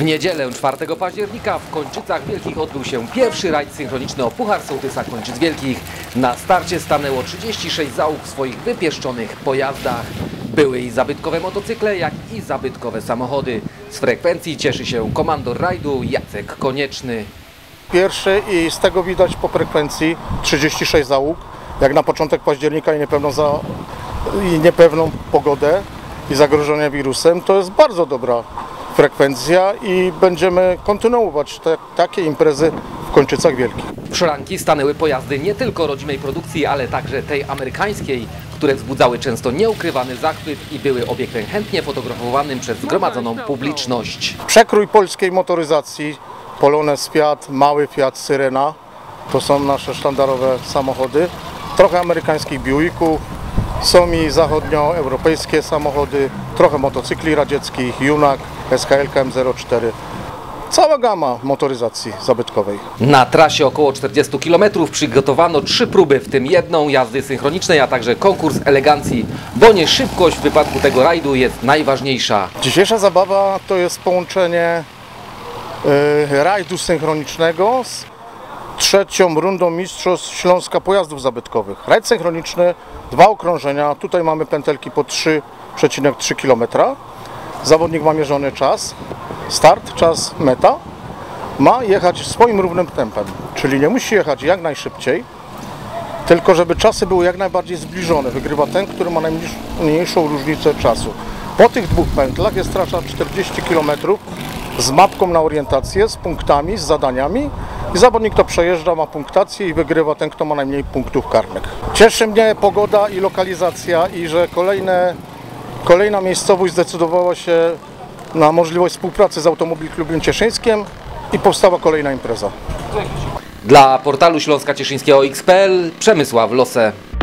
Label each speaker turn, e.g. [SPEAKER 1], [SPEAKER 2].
[SPEAKER 1] niedzielę 4 października w Kończycach Wielkich odbył się pierwszy rajd synchroniczny o Puchar Sołtysa Kończyc Wielkich. Na starcie stanęło 36 załóg w swoich wypieszczonych pojazdach. Były i zabytkowe motocykle, jak i zabytkowe samochody. Z frekwencji cieszy się komandor rajdu Jacek Konieczny.
[SPEAKER 2] Pierwszy i z tego widać po frekwencji 36 załóg. Jak na początek października i niepewną pogodę i zagrożenie wirusem, to jest bardzo dobra frekwencja i będziemy kontynuować takie imprezy w Kończycach Wielkich.
[SPEAKER 1] W szranki stanęły pojazdy nie tylko rodzimej produkcji, ale także tej amerykańskiej, które wzbudzały często nieukrywany zachwyt i były obiektem chętnie fotografowanym przez zgromadzoną publiczność.
[SPEAKER 2] Przekrój polskiej motoryzacji, Polonez Fiat, mały Fiat Syrena, to są nasze sztandarowe samochody. Trochę amerykańskich Buicków, są i zachodnioeuropejskie samochody, trochę motocykli radzieckich, Junak, SKL M04. Cała gama motoryzacji zabytkowej.
[SPEAKER 1] Na trasie około 40 km przygotowano 3 próby, w tym jedną jazdy synchronicznej, a także konkurs elegancji, bo nie szybkość w wypadku tego rajdu jest najważniejsza.
[SPEAKER 2] Dzisiejsza zabawa to jest połączenie rajdu synchronicznego z trzecią rundą Mistrzostw Śląska Pojazdów Zabytkowych. Rajd synchroniczny, 2 okrążenia, tutaj mamy pętelki po 3,3 km. Zawodnik ma mierzony czas, start, czas, meta. Ma jechać swoim równym tempem, czyli nie musi jechać jak najszybciej, tylko żeby czasy były jak najbardziej zbliżone. Wygrywa ten, który ma najmniejszą różnicę czasu. Po tych 2 pętlach jest trasa 40 km z mapką na orientację, z punktami, z zadaniami. I zawodnik to przejeżdża, ma punktację i wygrywa ten, kto ma najmniej punktów karnych. Cieszy mnie pogoda i lokalizacja i że kolejna miejscowość zdecydowała się na możliwość współpracy z Automobil Klubem Cieszyńskim i powstała kolejna impreza.
[SPEAKER 1] Dla portalu Śląska Cieszyńskiego X.pl Przemysław Lose.